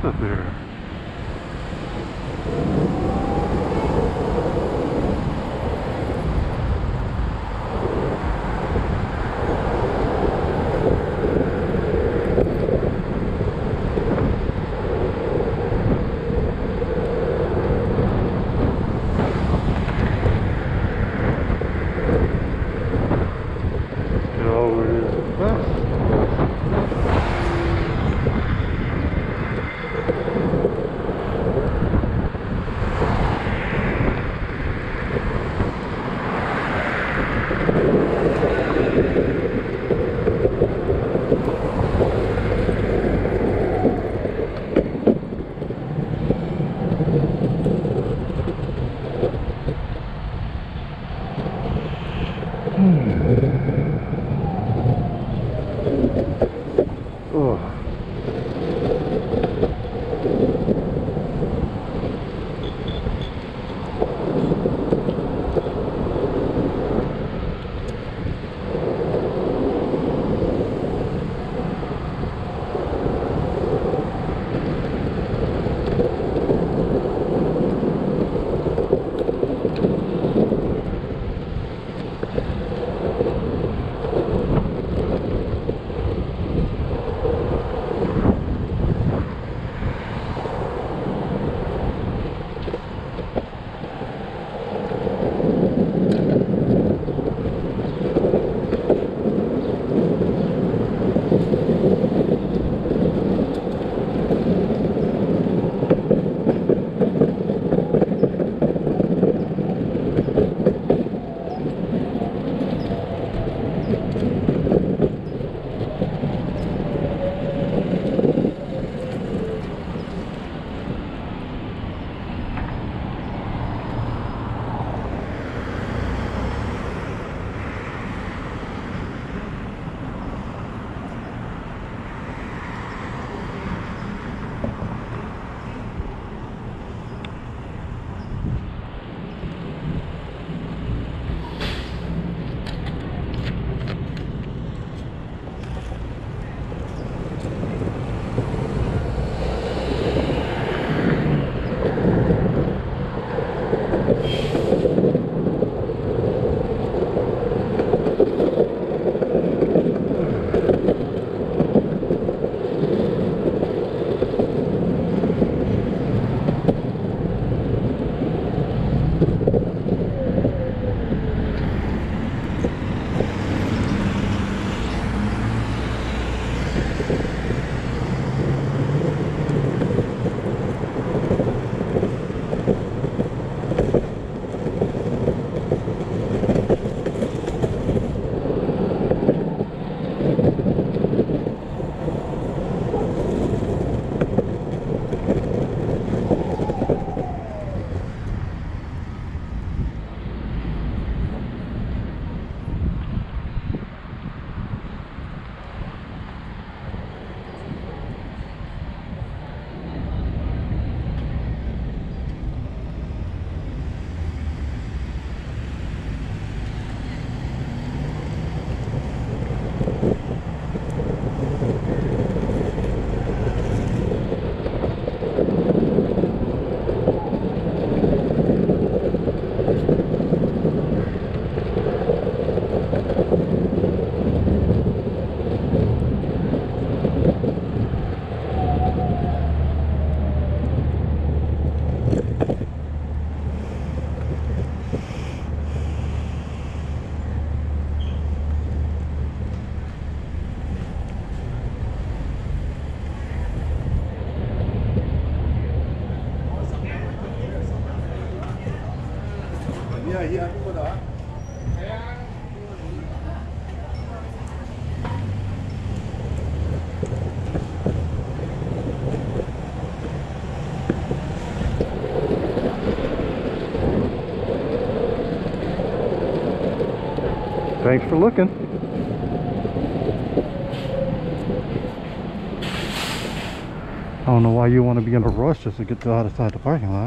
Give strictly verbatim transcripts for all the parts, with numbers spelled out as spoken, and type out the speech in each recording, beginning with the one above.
What's up there? Oh. Iya, aku mau tahu. Thanks for looking. I don't know why you want to be in a rush just to get to the other side of the parking lot.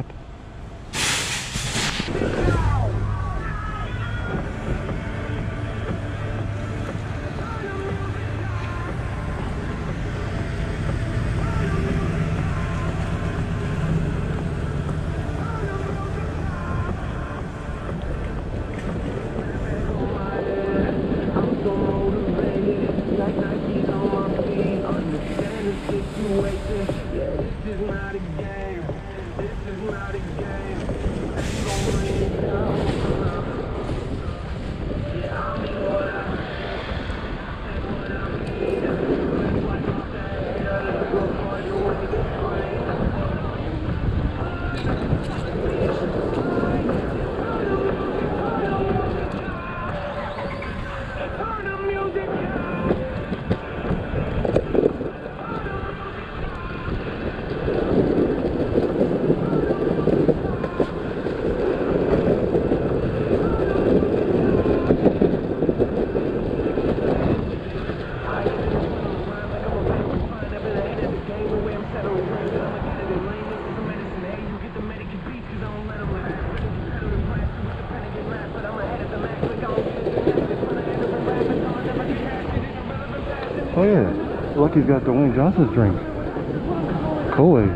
Oh yeah, Lucky's got Dwayne Johnson's drink. Kool-Aid.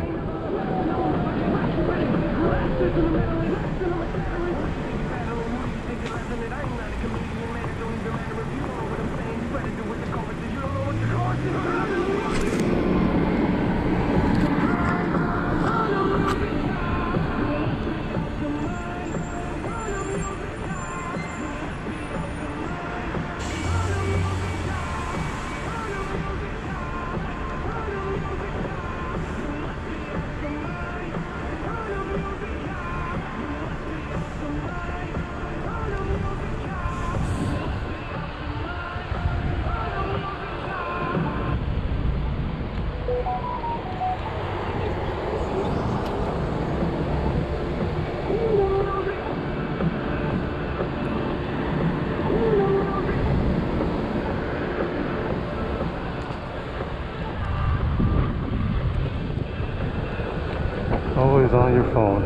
Always on your phone.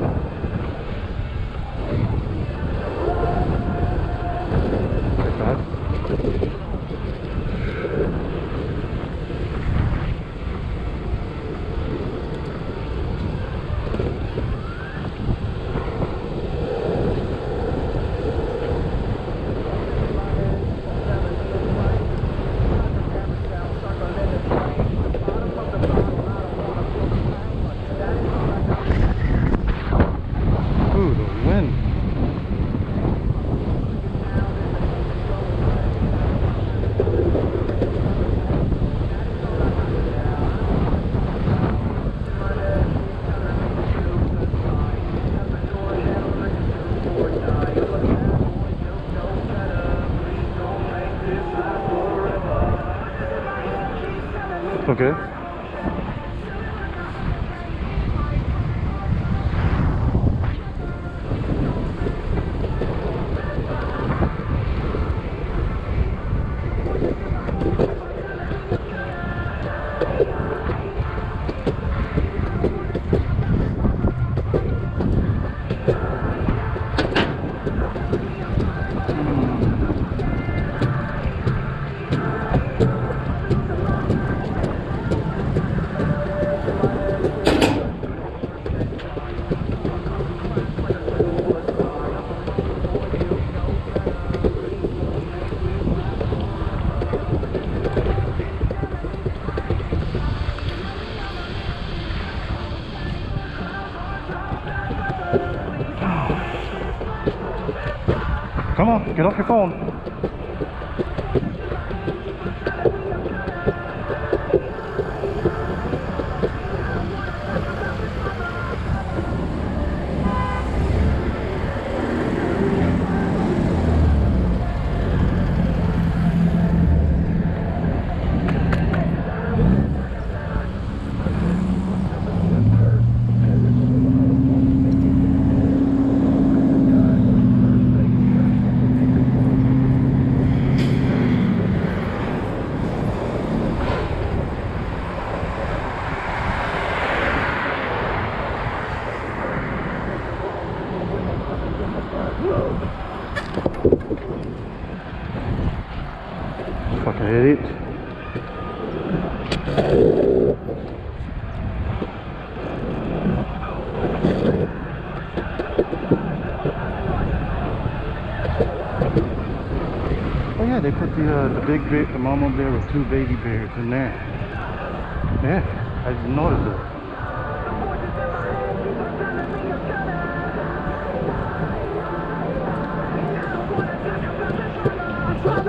Like that. Ooh, the wind. Okay. Come on, get off your phone. Fucking idiot. Oh yeah, they put the uh, the big bear, the mama bear with two baby bears in there. Yeah, I didn't notice it.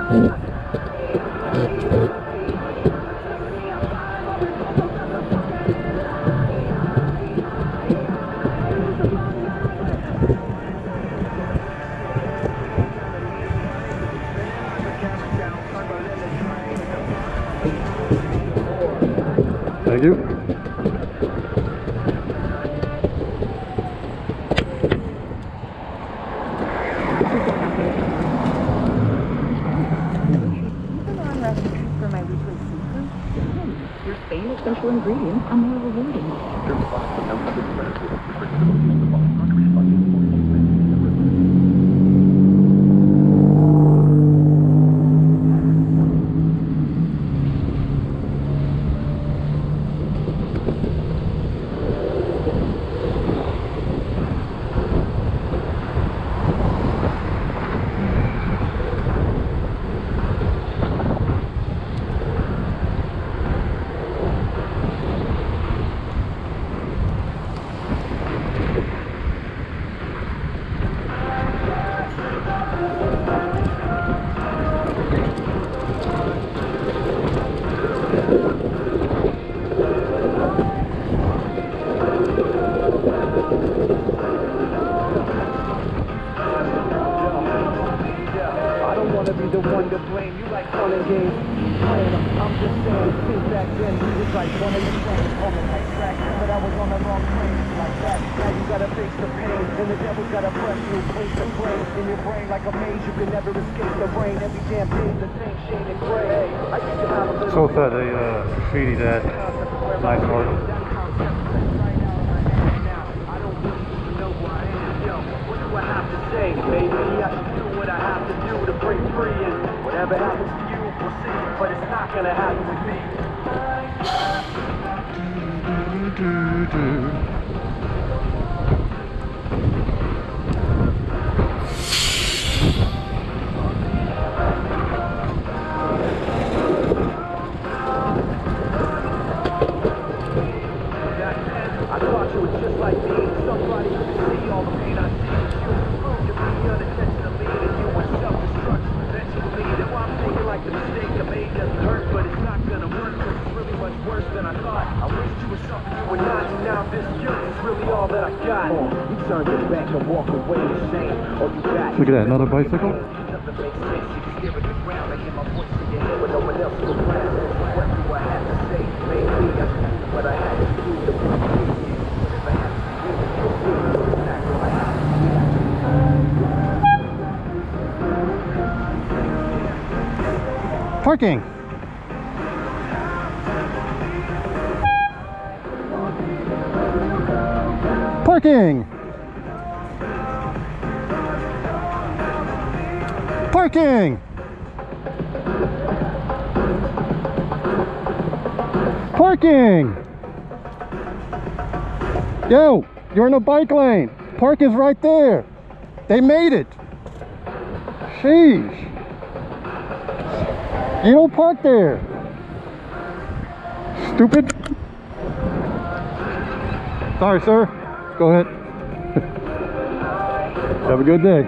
Thank you. For my weekly seafood, your Spain essential ingredients are more rewarding. wanna be the one to blame. You like fun and games, playing them. I'm just saying, since back then he was like one of the same, on the right track, but I was on the wrong train. Like that, now you gotta face the pain, and the devil's got a fresh new place to play in your brain like a maze. You can never escape the rain. Every damn day the same shade and gray. I used to have a little. So sad they uh, graffiti that. Nice art. Maybe I should do what I have to do to break free, and whatever happens to you, we'll see, but it's not gonna happen with me. I thought you were just like me, somebody who could see all the pain I see. You be unintentionally and you were self-destruct eventually. Now I'm thinking like the mistake I made doesn't hurt, but it's not gonna work, cause it's really much worse than I thought. I wished you were something you were not, and now this guilt is really all that I got. Oh, you turned your back and walked away the same. All you got. Look at that, another bicycle. Nothing makes sense. You can stare at the ground and hear my voice in your head, but no one else will around. What do I have to say? Maybe I should do what I had to do to prove it. If I have to do it, you'll see exactly what I have to do. Parking. Parking. Parking. Parking. Yo, you're in a bike lane. Park is right there. They made it. Sheesh. You don't park there. Stupid. Sorry, sir. Go ahead. Have a good day.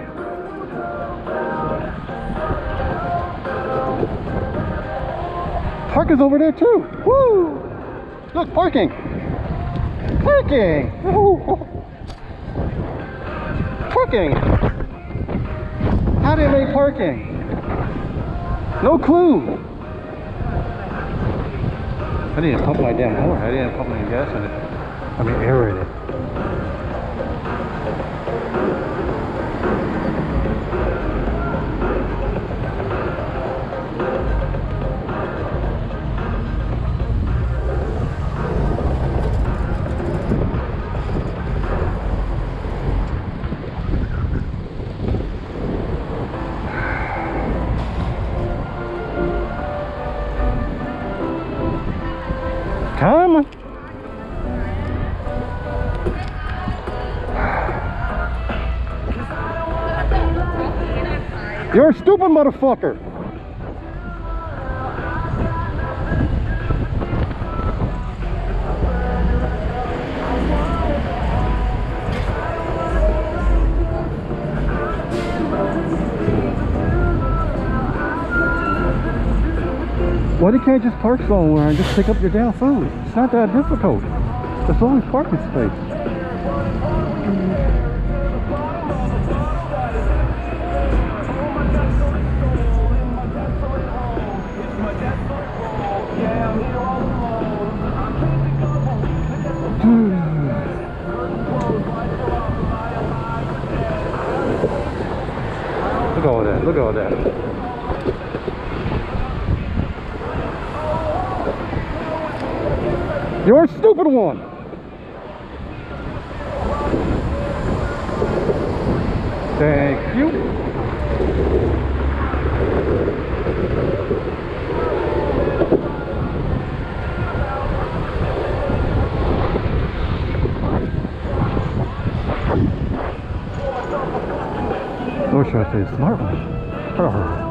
Park is over there too. Woo! Look, parking. Parking. Woo. Parking. How do they make parking? No clue. I didn't pump my damn horn. I didn't pump any gas in it. I mean, aerate it. Come. You're a stupid motherfucker. Why you can't just park somewhere and just pick up your damn food? It's not that difficult. As long as parking space. Look at all that, look at all that. You're a stupid one. Thank you. Or should I say a smart one? Oh.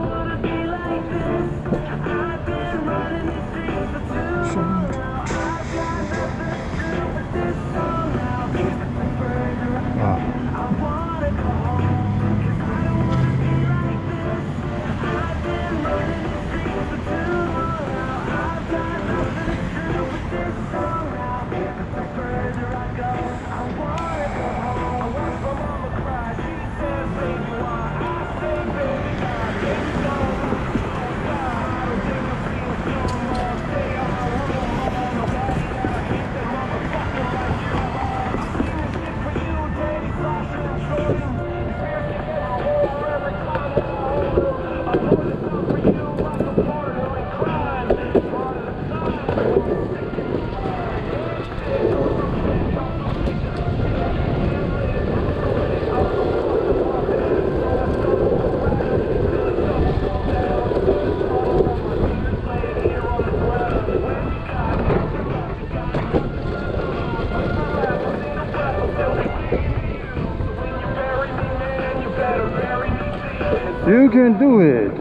You can do it.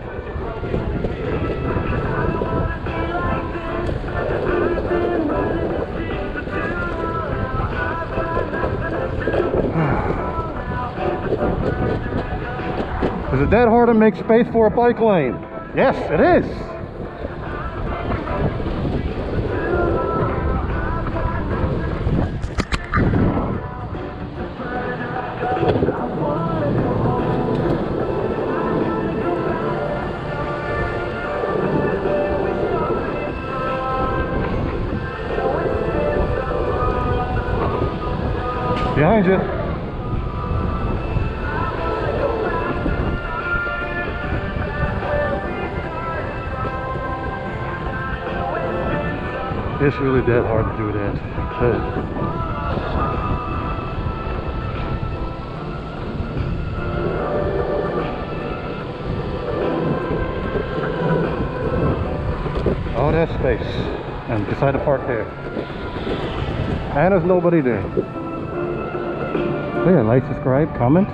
Is it that hard to make space for a bike lane? Yes, it is. Behind you. It's really that hard to do that. All that space, and decide to park there. And there's nobody there. Yeah, like, subscribe, comment.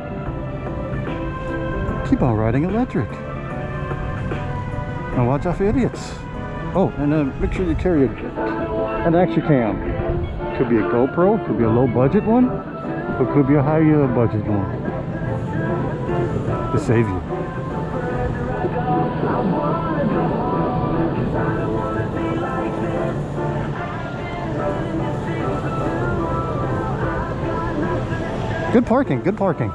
Keep on riding electric. And watch out for idiots. Oh, and uh, make sure you carry a, an action cam. Could be a GoPro, could be a low budget one, or could be a high uh, budget one. To save you. Good parking, good parking.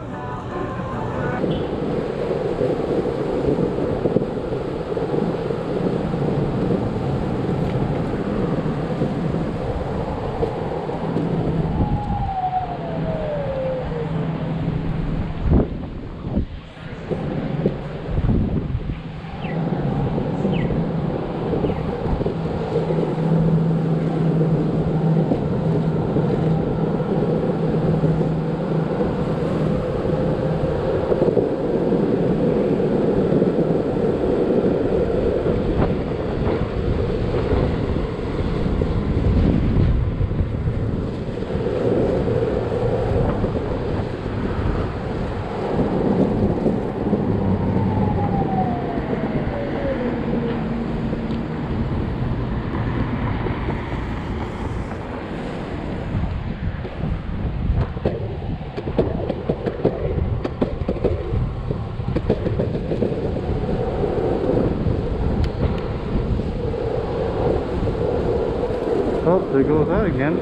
Oh, there goes that again.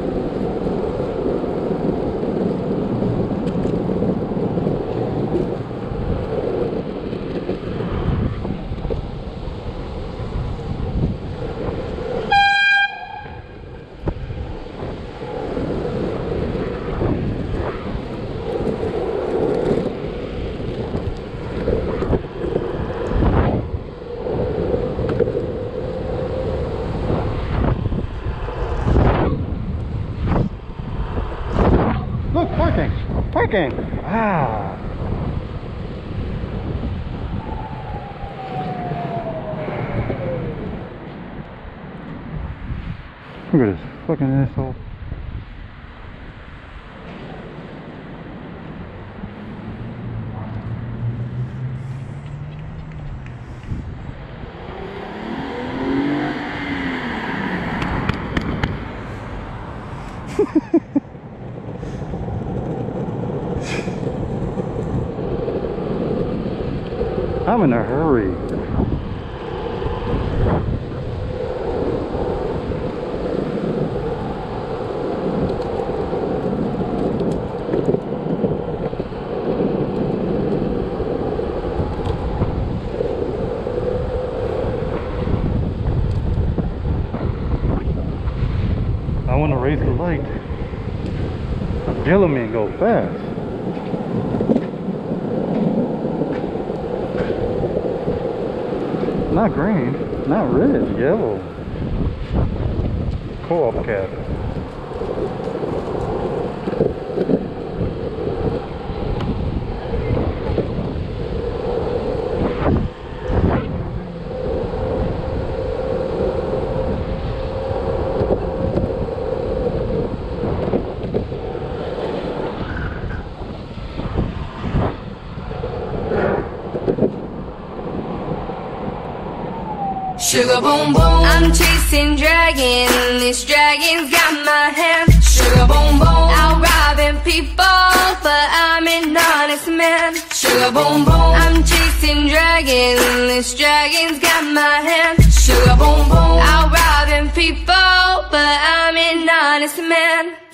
Look, parking! Parking! Ah! Look at this fucking asshole. I'm in a hurry. I want to raise the light. Yellow man go fast. Not green, not red, yellow. Co-op cab. Sugar boom boom, I'm chasing dragon. This dragon's got my hand. Sugar boom boom, out robbing people, but I'm an honest man. Sugar boom boom, I'm chasing dragon. This dragon's got my hand. Sugar boom boom, out robbing people, but I'm an honest man.